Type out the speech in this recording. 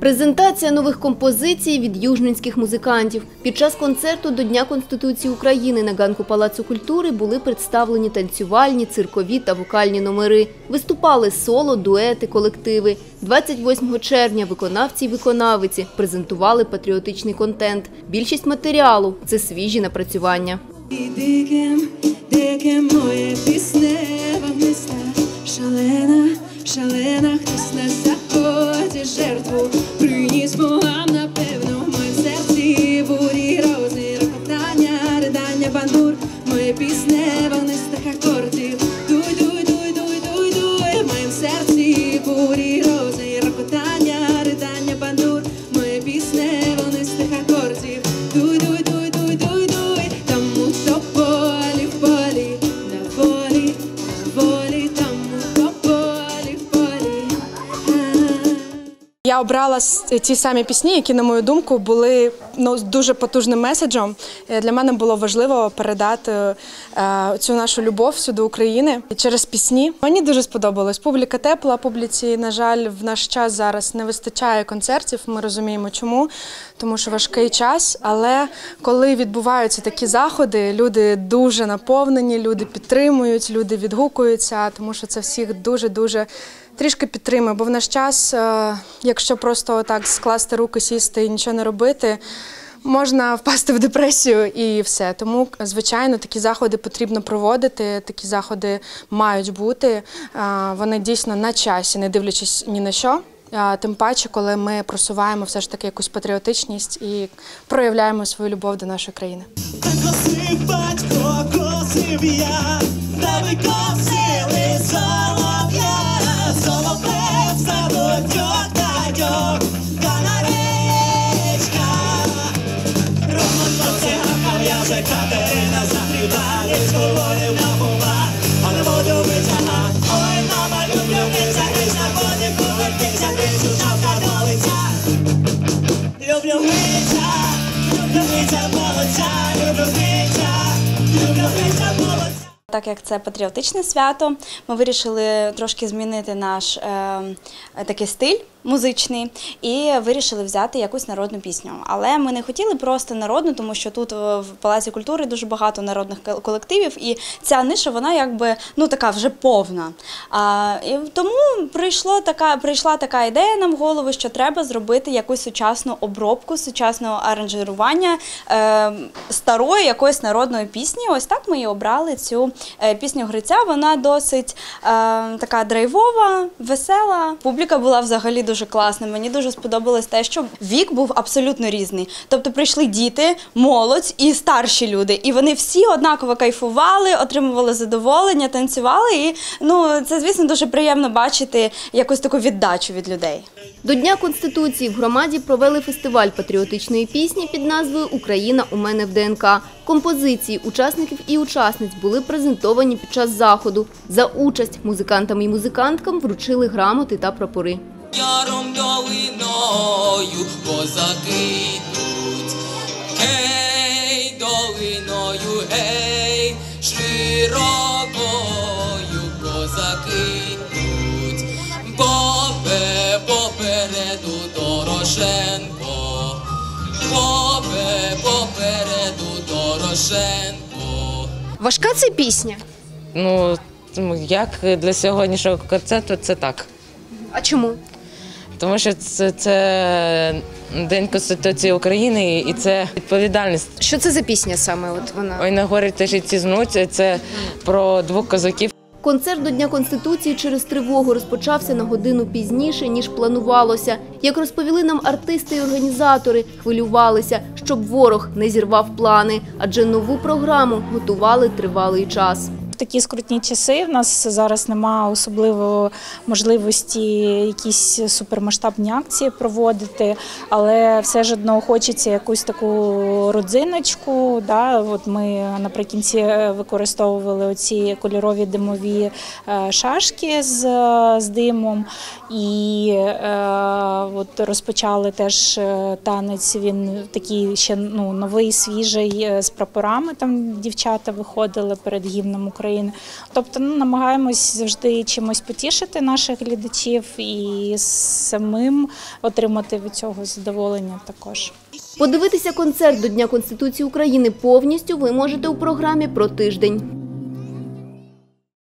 Презентація нових композицій від южненських музикантів. Під час концерту до Дня Конституції України на ганку Палацу культури були представлені танцювальні, циркові та вокальні номери. Виступали соло, дуети, колективи. 28 червня виконавці й виконавиці презентували патріотичний контент. Більшість матеріалу – це свіжі напрацювання. Моє піснева миста, шалена, хтось на заході жертву приніс богам, напевно, в моєму серці бурі рози, рокотання, ридання бандур, моє піснева низьких акордів, дуй, в моєму серці бурі рози, рокотання, ридання бандур, моє піснева низьких акордів, дуй, там у тополі, в полі, на волі, там у тополі, в полі. Я обрала ті самі пісні, які, на мою думку, були дуже потужним меседжем. Для мене було важливо передати цю нашу любов всю до України через пісні. Мені дуже сподобалось. Публіка тепла, публіці, на жаль, в наш час зараз не вистачає концертів. Ми розуміємо чому, тому що важкий час. Але коли відбуваються такі заходи, люди дуже наповнені, люди підтримують, люди відгукуються, тому що це всіх дуже-дуже трішки підтримує, бо в наш час, якщо просто так скласти руки, сісти і нічого не робити, можна впасти в депресію і все. Тому, звичайно, такі заходи потрібно проводити, такі заходи мають бути. Вони дійсно на часі, не дивлячись ні на що. Тим паче, коли ми просуваємо все ж таки якусь патріотичність і проявляємо свою любов до нашої країни. Косив батько, косив я, та ви косили солов'я, солов'я в садочок дайок, канаречка. Роман циганка в'яже, Катерина загріває, з головою набула, а не воду витяга. Ой, мама, люблю, грізна, коні повертися, грізу, шапка до лиця. Люблю гриця, молодця, люблю гриця, молодця. Так як це патріотичне свято, ми вирішили трошки змінити наш такий стиль музичний і вирішили взяти якусь народну пісню. Але ми не хотіли просто народну, тому що тут в Палаці культури дуже багато народних колективів, і ця ниша, вона якби, така вже повна. І тому прийшла така ідея нам в голову, що треба зробити якусь сучасну обробку, сучасне аранжування старої якоїсь народної пісні. Ось так ми і обрали цю пісню Гриця. Вона досить така драйвова, весела. Публіка була взагалі дуже класна. Мені дуже сподобалось те, що вік був абсолютно різний. Тобто прийшли діти, молодь і старші люди. І вони всі однаково кайфували, отримували задоволення, танцювали. І це, звісно, дуже приємно бачити якусь таку віддачу від людей. До Дня Конституції в громаді провели фестиваль патріотичної пісні під назвою «Україна у мене в ДНК». Композиції учасників і учасниць були презентовані під час заходу. За участь музикантам і музиканткам вручили грамоти та прапори. Яром долиною козаки йдуть, гей, долиною, гей, широкою козаки йдуть, попереду Дорошенко, попереду Дорошенко. Важка це пісня? Як для сьогоднішнього концерту, це так. А чому? Тому що це День Конституції України і це відповідальність. Що це за пісня саме? Вона? «Ой, на горі тежиці знуться» – це про двох козаків. Концерт до Дня Конституції через тривогу розпочався на годину пізніше, ніж планувалося. Як розповіли нам артисти і організатори, хвилювалися, щоб ворог не зірвав плани, адже нову програму готували тривалий час. В такі скрутні часи в нас зараз немає особливо можливості якісь супермасштабні акції проводити, але все ж одно хочеться якусь таку родзиночку. От ми наприкінці використовували оці кольорові димові шашки з димом і от розпочали теж танець, він такий ще новий, свіжий, з прапорами, там дівчата виходили перед гімном України. України. Тобто намагаємось завжди чимось потішити наших глядачів і самим отримати від цього задоволення також. Подивитися концерт до Дня Конституції України повністю ви можете у програмі «Про тиждень».